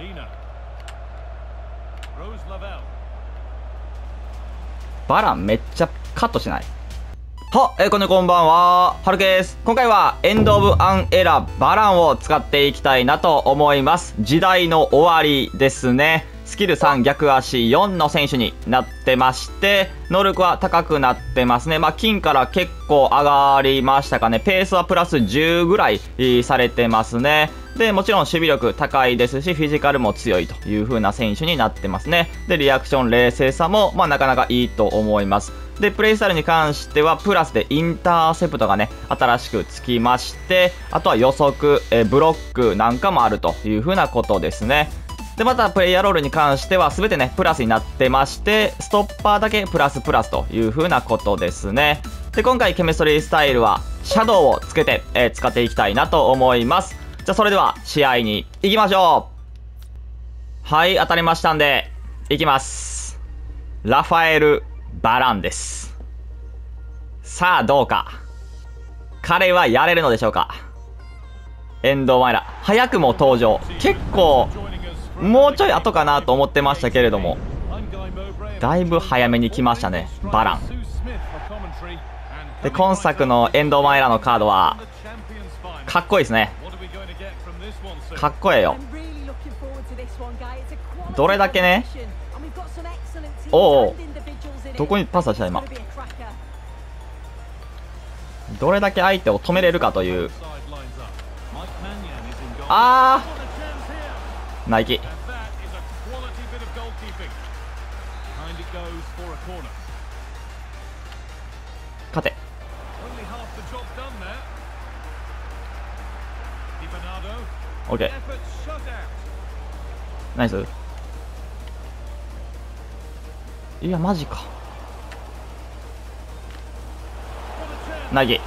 バランめっちゃカットしない？こんばんは。はるけです。今回はエンド・オブ・アン・エラーバランを使っていきたいなと思います。時代の終わりですね。スキル3逆足4の選手になってまして、能力は高くなってますね。金から結構上がりましたかね。ペースはプラス10ぐらいされてますね。で、もちろん守備力高いですし、フィジカルも強いという風な選手になってますね。で、リアクション冷静さも、なかなかいいと思います。で、プレイスタイルに関しては、プラスでインターセプトがね、新しくつきまして、あとは予測、ブロックなんかもあるという風なことですね。で、また、プレイヤーロールに関しては、すべてね、プラスになってまして、ストッパーだけプラスという風なことですね。で、今回、ケミストリースタイルは、シャドウをつけて、使っていきたいなと思います。じゃあ、それでは、試合に行きましょう。はい、当たりましたんで、行きます。ラファエル・バランです。さあ、どうか。彼はやれるのでしょうか。エンドマイラ、早くも登場。結構、もうちょい後かなと思ってましたけれども、だいぶ早めに来ましたね、バラン。で、今作のエンドマイラのカードは、かっこいいですね。かっこええよ。どれだけね、おお、どこにパスした今。どれだけ相手を止めれるかという。ナイキ。勝て。オッケー。ナイス。いや、マジか。ナイキ。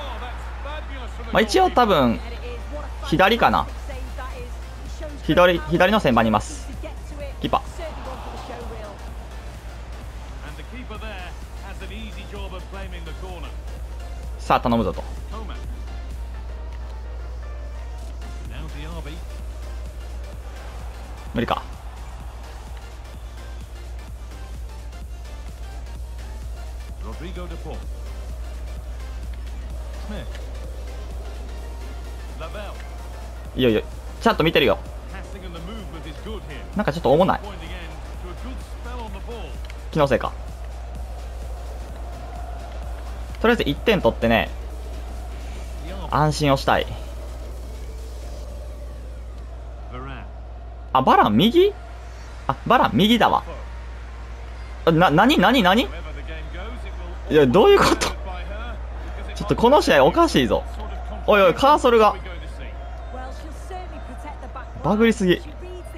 一応多分、左かな。左の線場にいます。キーパー。さあ頼むぞと。無理か。いいよいいよ、ちゃんと見てるよ。なんかちょっと重ない。気のせいか。とりあえず1点取ってね、安心をしたい。バラン右？バラン右だわ。何いや、どういうこと？ちょっとこの試合おかしいぞ。おいおい、カーソルがバグりすぎ。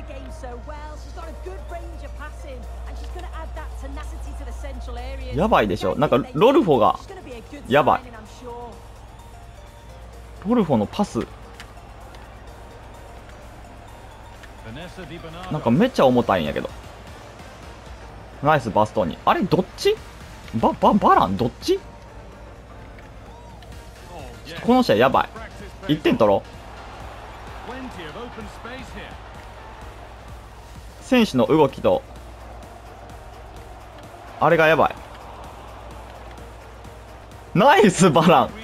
やばいでしょ。なんかロルフォがやばい。ロルフォのパスなんかめっちゃ重たいんやけど。ナイスバストに。あれどっち？バランどっち？この試合やばい。1点取ろう。選手の動きとあれがやばい。ナイスバラン。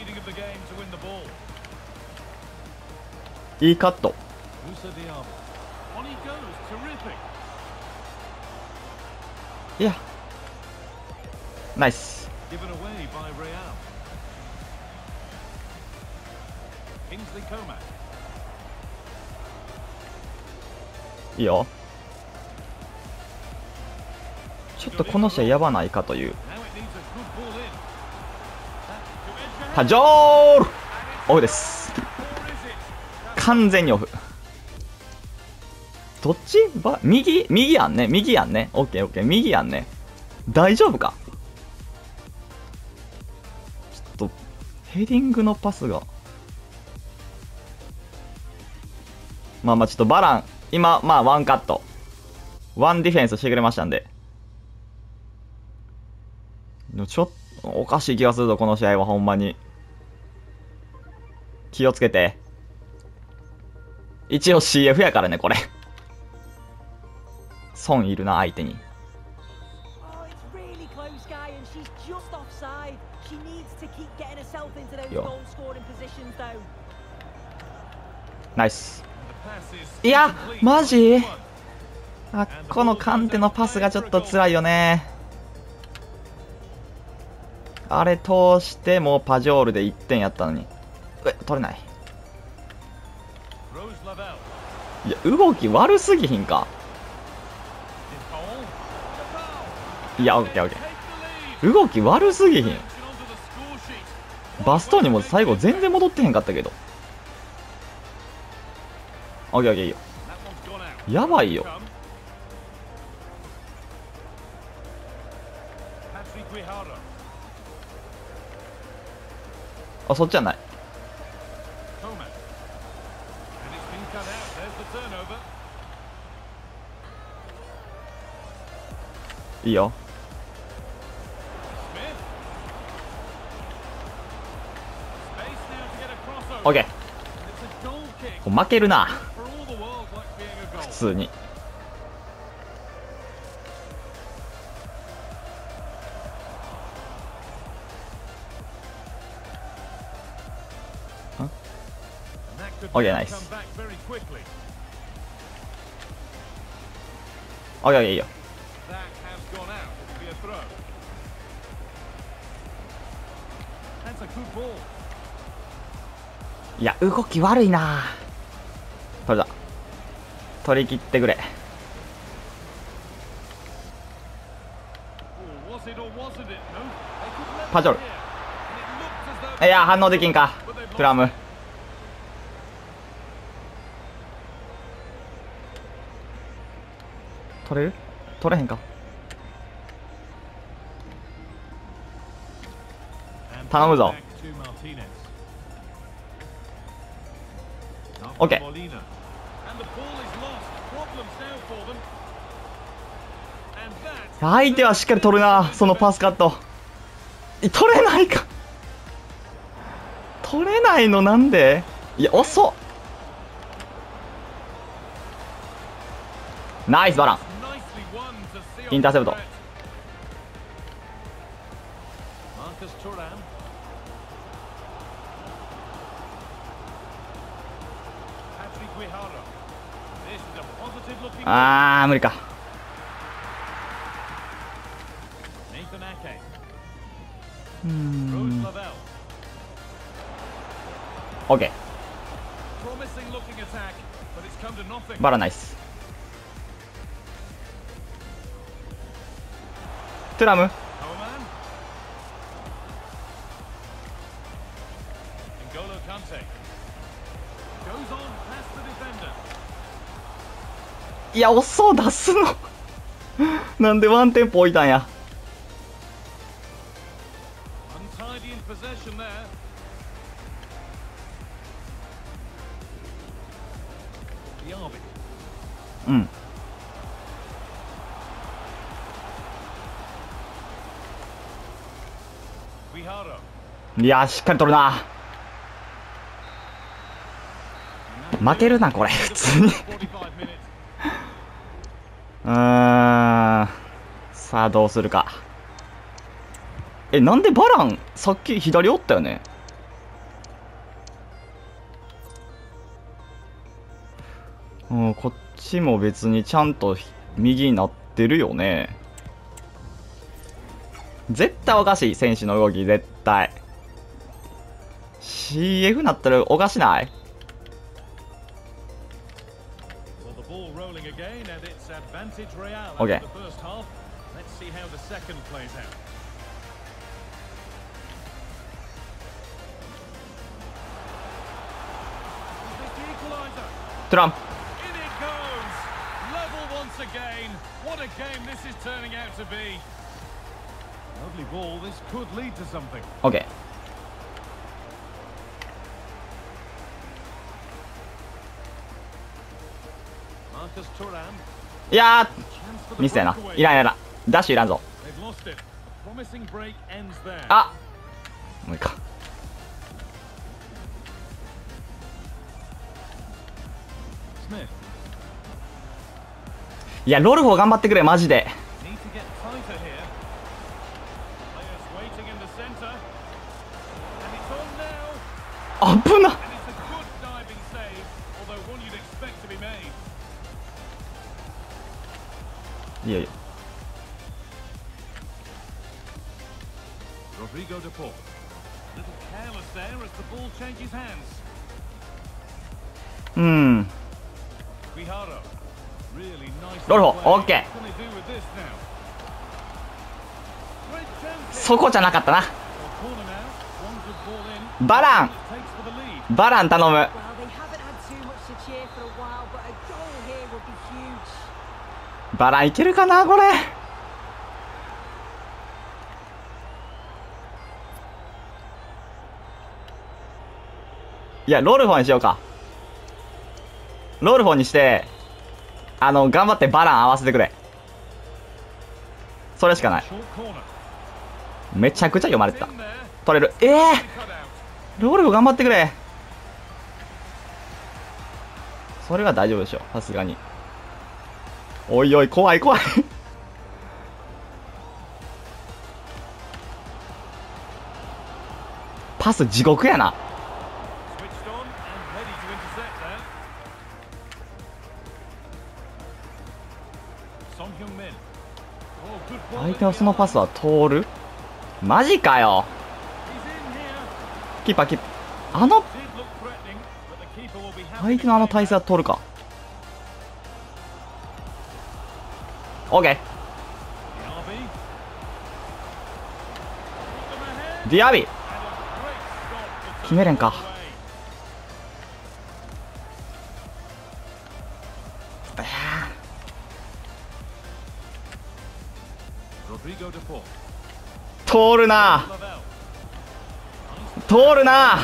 いいカット。いや、ナイス。いいよ。ちょっとこの試合やばないかという。はジョールオフです。完全にオフ。どっち？右やんね。右やんね。オッケーオッケー。右やんね。大丈夫か？ちょっとヘディングのパスがちょっとバラン今ワンカットワンディフェンスしてくれましたんで。でもちょっとおかしい気がするぞこの試合は。ほんまに気をつけて。一応 CF やからねこれ損いるな、相手に。よ。ナイス。いや、マジ？あ、このカンテのパスがちょっと辛いよね。あれ通してもうパジョールで1点やったのに。取れない。いや、動き悪すぎひんか。いや、オッケーオッケー。動き悪すぎひん。バストにも最後全然戻ってへんかったけど。オッケーオッケー、いいよ。やばいよ。あ、そっちじゃない。いいよ。オッケー。負けるな。普通に。オッケー、ナイス。オッケー、オッケー、いいよ。いや、動き悪いな。取れた。取り切ってくれ。パジョル。いや、反応できんか。トゥラム。取れる？取れへんか。頼むぞ。オッケー。相手はしっかり取るな。そのパスカット取れないか。取れないのなんで？いや、遅っ。ナイスバラン。インターセプト。あー、無理か。オッケー。バラナイス。トゥラム。いや、遅う出すのなんでワンテンポ置いたんや。うん。いや、しっかり取るな。負けるなこれ普通にさあどうするか。なんでバランさっき左おったよね。こっちも別にちゃんと右になってるよね。絶対おかしい。選手の動き絶対 CF なったらおかしない？オッケー。トランプ。オッケー。いやーミスやな。いらんいらん。ダッシュいらんぞ。あもういいか。 いやロルフォー頑張ってくれマジで。 Need to get tighter here. Players waiting in the center. And it's on now. 危な。 And it's a good diving save, although one you'd expect to be made. いやいや Rodrigo de Paul. Little careless there as the ball changes hands. うん。 Guijarro. Really nice. ロルフォーオッケ What can they do with this now? Great ー。 chance. そこじゃなかったな。 Well, corner now. One good ball in. バラン Takes for the lead. バラン頼む。 Well, they haven't had too much to cheer for a while, but a goal here would be huge. バランいけるかなこれ。いやロルフォーにしようか。ロルフォーにして頑張ってバラン合わせてくれ。それしかない。 Short corner. めちゃくちゃ読まれてた。 In there. 取れる。 Cut out. ロルフォー頑張ってくれ。それは大丈夫でしょさすがに。おいおい怖い怖い。パス地獄やな。 Switched on and ready to intercept there. Son Heung-min. Oh, good ball. 相手のそのパスは通る。マジかよ。 He's in here. キーパーキーパー Did look threatening, but the keeper will be happy. 相手の体勢は通るか。オッケー。 ディアビ決めれんか。通るな通るな。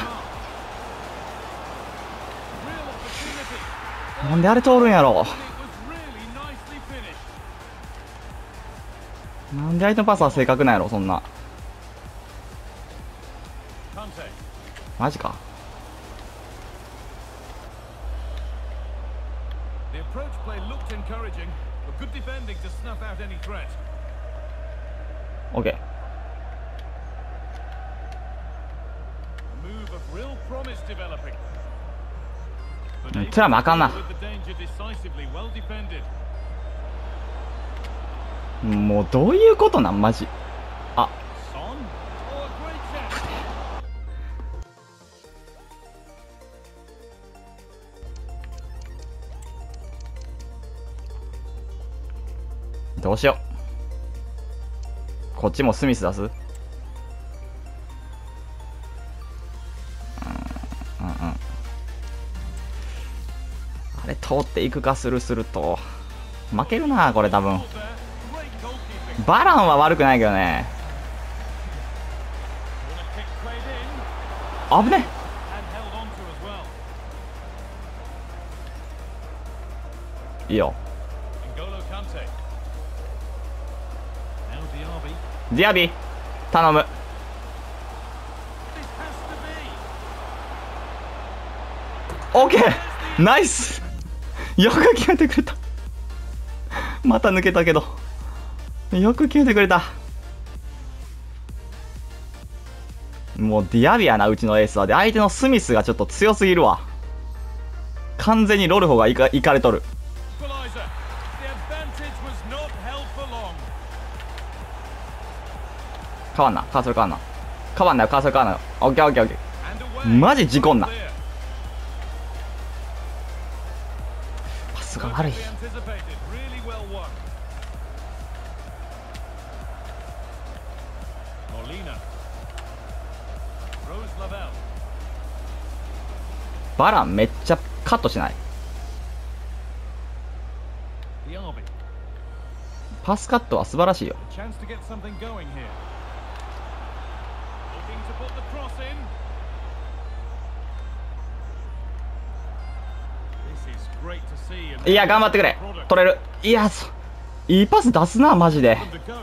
なんであれ通るんやろ。なんで相手のパスは正確なんやろそんな。マジか。オッケー。トラムあかんな。もうどういうことなんマジ。あどうしよう。こっちもスミス出す。あれ通っていくかすると負けるなこれ多分。バランは悪くないけどね。危ね。いいよ。ディアビ頼む。オッケーナイス。よく決めてくれた。また抜けたけどよく決めてくれた。もうディアビやなうちのエースは。で相手のスミスがちょっと強すぎるわ。完全にロルフォがいかれとる。変わんなカーソル変わんな変わんなよカーソル変わんなよ。オッケーオッケーオッケー。マジ事故んな。パスが悪い。バランめっちゃカットしない。パスカットは素晴らしいよ。いや頑張ってくれ取れる。いやいいパス出すなマジで。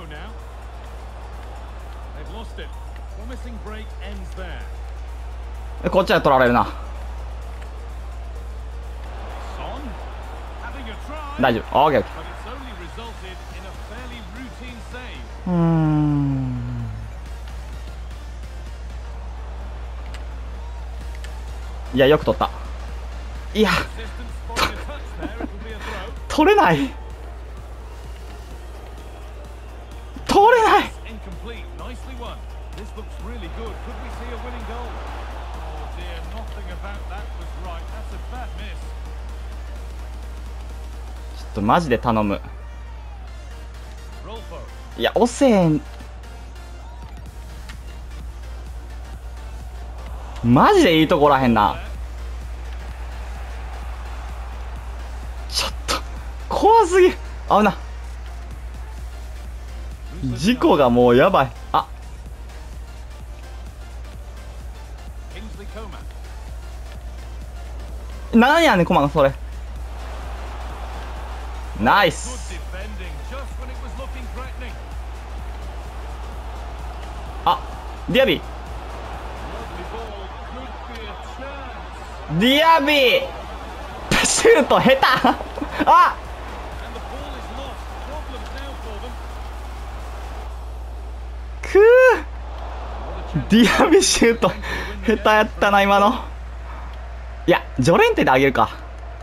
こっちは取られるな。大丈夫オッケーオッケー。 いや、よく取った。いや、 Assistant spotted a touch there. It will be a throw. 取れない。取れない。 Incomplete. Nicely won. This looks really good. Could we see a winning goal? Oh dear, nothing about that was right. That's a bad miss. ちょっとマジで頼む。 Rolfo. いや、遅えん。マジでいいとこらへんな。ちょっと怖すぎる。危な。事故がもうやばい。あ、 Kingsley Coman. 何やねんコマがそれ。ナイ Good ス。 defending just when it was looking threatening. あ、ディアビー。 Lovely ball. Could be a chance. ディアビー。シュート下手。あ、 And the ball is lost. Problems now for them. く What a ー。 chance. ディアビーシュート下手やったな今の。いや、ジョレンテであげるか。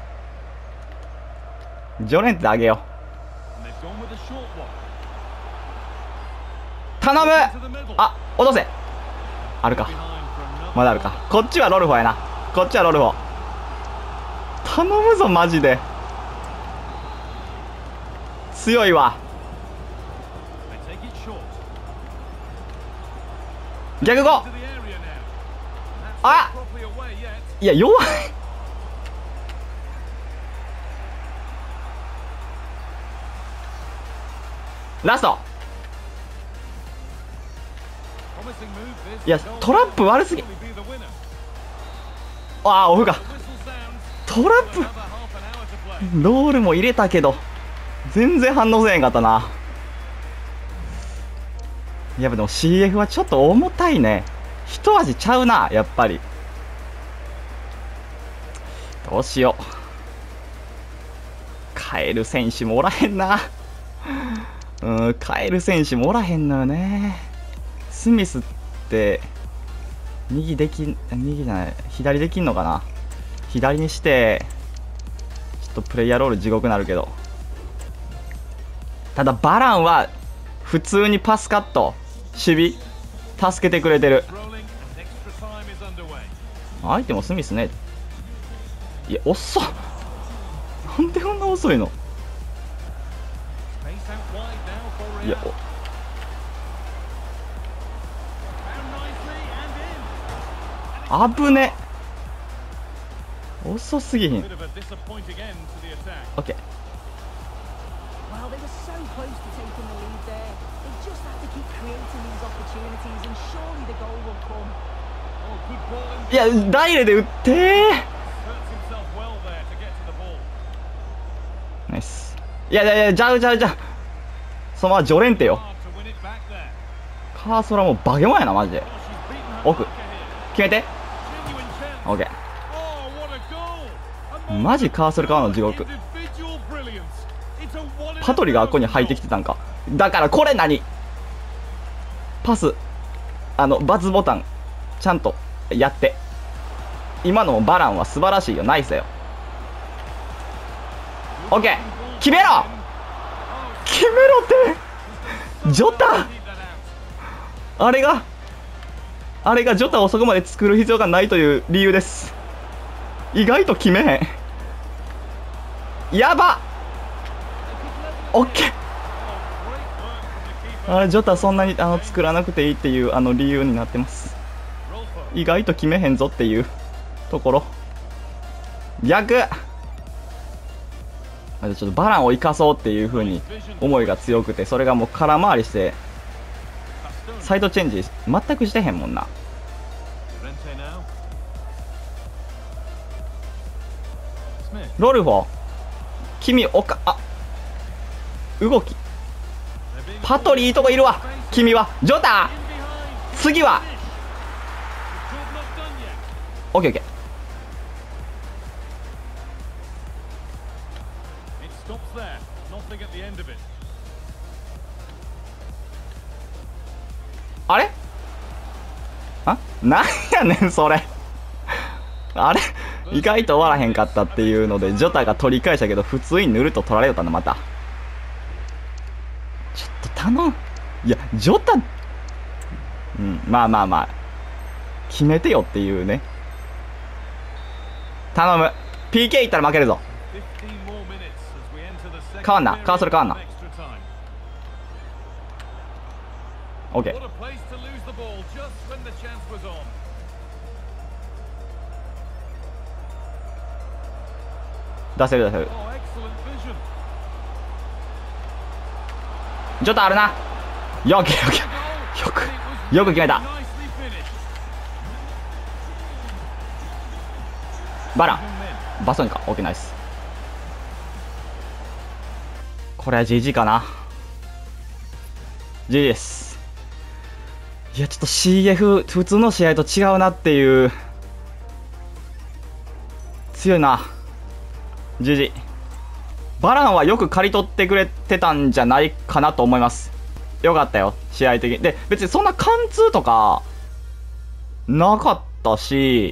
ジョレンテであげよ And they've gone with a short one. う。頼む。 To the middle. あ、落とせ。あるか。 Behind for another. まだあるか。こっちはロルフォやな。こっちはロルフォ。頼むぞマジで。強いわ。 They take it short. 逆ゴ To the area now. That's not Ah! properly away yet. いや弱い。ラスト。 Promising move this. いや Goal トラップ悪すぎ。 will be the winner. ああオフか。 The whistle sounds. トラッ Another プ half an hour to play. ロールも入れたけど全然反応せえへんかったな。やっぱでも CF はちょっと重たいね。一味ちゃうなやっぱり。どうしよう。変える選手もおらへんな。変える選手もおらへんのよね。スミスって右じゃない左できんのかな。左にしてちょっとプレイヤーロール地獄なるけど、ただバランは普通にパスカット守備助けてくれてる。 Rolling and extra time is underway. 相手もスミスね。いや遅っ。なんでこんな遅いの。 Space out wide now for いや Real. Found nicely and in. 危ね。遅すぎひん。 Bit of a disappointing end to the attack. OK。 Well, they were so close to taking the lead there. They just have to keep creating these opportunities, and surely the goal will come. Oh, good ball in. いやダイレで打ってー。 Hurts himself well there to get to the ball. ナイス。いやいやいやじゃう。そのままジョレンテよ。 Hard to win it back there. カーソラもうバケモンやなマジで。 Oh, she's beaten her 奥 marker here. 決めて。 Genuine chance. OK。 Oh, what a goal. A マジカーソルからの地獄。 individual brilliance. It's a one in a パトリがあっこに入ってきてたんか。だからこれ何パスバツボタンちゃんとやって。今のもバランは素晴らしいよ。ナイスだよ。 OK 決めろ決めろってジョタ Keep that out. あれがジョタをそこまで作る必要がないという理由です。意外と決めへん。やば OK。 Oh, great work from the keeper. あれジョタそんなに作らなくていいっていう理由になってます。 Rolfo. 意外と決めへんぞっていうところ。逆ちょっとバランを生かそうっていう風に思いが強くて、それがもう空回りしてサイドチェンジ全くしてへんもんな。 Llorente now. Smith. ロルフォ君動き They're being パトリいいとこいるわ。君はジョタ in behind. 次は Job not done yet. OKOK。 It stops there. Nothing at the end of it. あれなんやねん、それ。あれ意外と終わらへんかったっていうので、ジョタが取り返したけど、普通に塗ると取られよったんだ、また。ちょっと頼む。いや、ジョタ、うん、まあまあまあ。決めてよっていうね。頼む。PK いったら負けるぞ。変わんな。カーソル変わんな。OK。出せる出せる。ちょっとあるな。よく決めた。バランバソニか。 OK ナイス。これは GG かな。 GG です。いやちょっと CF 普通の試合と違うなっていう。強いな。 GG。 バランはよく刈り取ってくれてたんじゃないかなと思います。よかったよ試合的に。で別にそんな貫通とかなかったし、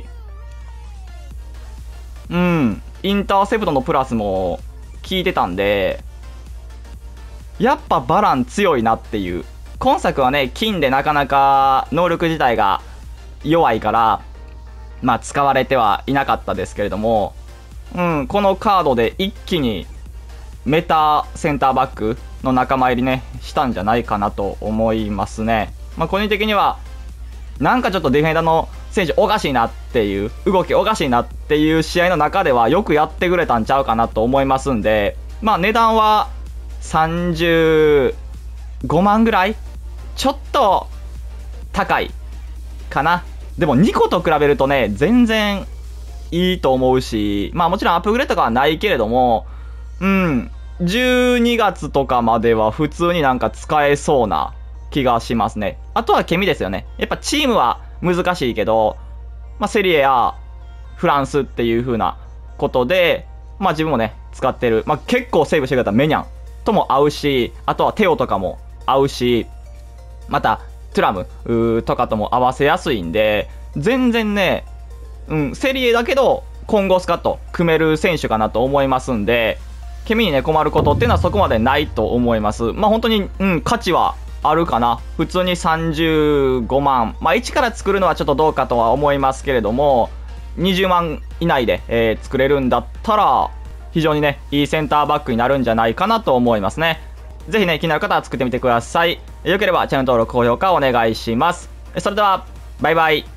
うん、インターセプトのプラスも効いてたんで、やっぱバラン強いなっていう。今作はね、金でなかなか能力自体が弱いから、まあ使われてはいなかったですけれども、うん、このカードで一気にメタセンターバックの仲間入りね、したんじゃないかなと思いますね。まあ個人的には、なんかちょっとディフェンダーの選手おかしいなっていう、動きおかしいなっていう試合の中ではよくやってくれたんちゃうかなと思いますんで、まあ値段は35万ぐらいちょっと高いかな。でも2個と比べるとね、全然いいと思うし、まあもちろんアップグレードとかはないけれども、うん、12月とかまでは普通になんか使えそうな気がしますね。あとはケミですよね。やっぱチームは難しいけど、まあセリエやフランスっていう風なことで、まあ自分もね、使ってる。まあ結構セーブしてくれたメニャンとも合うし、あとはテオとかも合うし、またトゥラムとかとも合わせやすいんで、全然ね、うん、セリエだけど今後スカッと組める選手かなと思いますんで、ケミにね困ることっていうのはそこまでないと思います。まあ本当に、うん、価値はあるかな。普通に35万。まあ1から作るのはちょっとどうかとは思いますけれども、20万以内で、作れるんだったら、非常にね、いいセンターバックになるんじゃないかなと思いますね。ぜひね、気になる方は作ってみてください。よければチャンネル登録、高評価お願いします。それでは、バイバイ。